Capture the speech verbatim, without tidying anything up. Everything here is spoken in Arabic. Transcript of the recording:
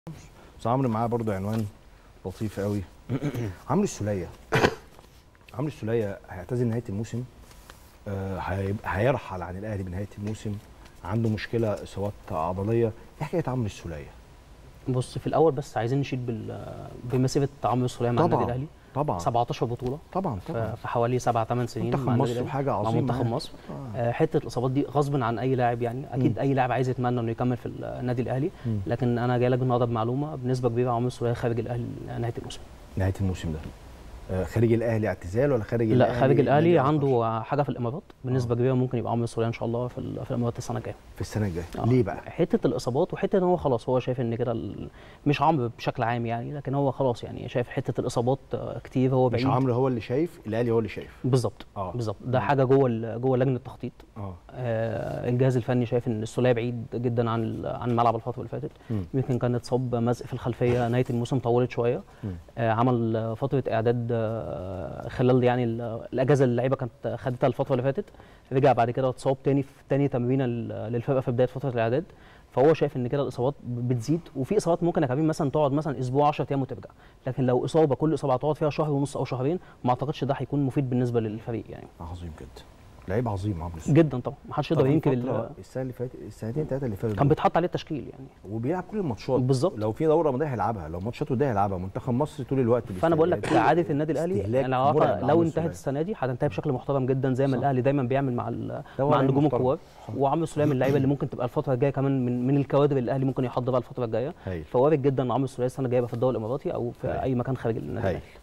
بس عمرو معاه برضه عنوان لطيف قوي. عمرو السولية عمرو السولية هيعتزل نهاية الموسم، آه هيبقى هيرحل عن الأهلي بنهاية الموسم، عنده مشكلة إصابات عضلية. إيه حكاية عمرو السولية؟ بص، في الاول بس عايزين نشيد بال بمسيره عمرو السولية مع النادي الاهلي. طبعا سبعتاشر بطوله طبعا طبعا في حوالي سبع ثمان سنين منتخب مع النادي مصر الاهلي وحاجة مع عظيمة منتخب يعني. مصر. آه. آه، حته الاصابات دي غصب عن اي لاعب، يعني اكيد م. اي لاعب عايز يتمنى انه يكمل في النادي الاهلي. م. لكن انا جاي لك النهارده بمعلومه بنسبه كبيره عمرو السولية خارج الاهلي نهايه الموسم. نهاية الموسم ده آه خارج الأهلي اعتزال ولا خارج لا، الأهلي؟ خارج الاهلي نادي عنده حاجه في الامارات بنسبه آه. كبيره، ممكن يبقى عمرو السولية ان شاء الله في, ال- في الامارات السنه الجايه. في السنة الجاية. آه. ليه بقى؟ حته الاصابات وحته ان هو خلاص هو شايف ان كده ال- مش عمرو بشكل عام يعني، لكن هو خلاص يعني شايف حته الاصابات آه، كتير، هو مش بعيد. عمرو هو اللي شايف، الأهلي هو اللي شايف. بالظبط آه. بالظبط ده مم. حاجه جوه ال- جوه لجنه التخطيط. اه آه الجهاز الفني شايف ان السولية بعيد جدا عن ال- عن الملعب الفتره اللي فاتت. مم. يمكن كان اتصاب مزق في الخلفيه، نهايه الموسم طولت شويه. مم. آه عمل آه، فتره اعداد آه خلال يعني ال- الاجازه اللي اللعيبه كانت خدتها الفتره اللي فاتت، رجع بعد كده اتصاب تاني في تاني تمرينه لل- للفرقه في بدايه فتره الاعداد. فهو شايف ان كده الاصابات بتزيد، وفي اصابات ممكن يا كريم مثلا تقعد مثلا اسبوع عشرة ايام وترجع، لكن لو اصابه كل اصابه هتقعد فيها شهر ونص او شهرين، ما اعتقدش ده هيكون مفيد بالنسبه للفريق يعني. عظيم جدا، لعيب عظيم عمرو السولية. جدا طبعا، ما حدش يقدر طب ينكر الفترة ال- السنة اللي فاتت، السنتين ثلاثة اللي فاتوا كان دول، بيتحط عليه التشكيل يعني. وبيلعب كل الماتشات بالظبط. لو في دوره رمضانيه هيلعبها، لو ماتشات وديه هيلعبها. منتخب مصر طول الوقت فانا بقول لك عاده النادي الاهلي استهلاك يعني العلاقه مرعب لو لعمرو انتهت السولية. السنه دي هتنتهي بشكل محترم جدا، زي ما صح. الاهلي دايما بيعمل مع ال- ده هو مع لعيب النجوم محترم. الكبار. صح. وعمرو السولية من اللعيبه اللي ممكن تبقى الفتره الجايه كمان من من الكوادر اللي الاهلي ممكن يحضرها الفتره الجايه. هايل فوارد جدا ان عمرو السولية السنه الجايه يبقى في الدوري الاماراتي او في هايل. اي مكان خارج النادي هايل. الاهلي.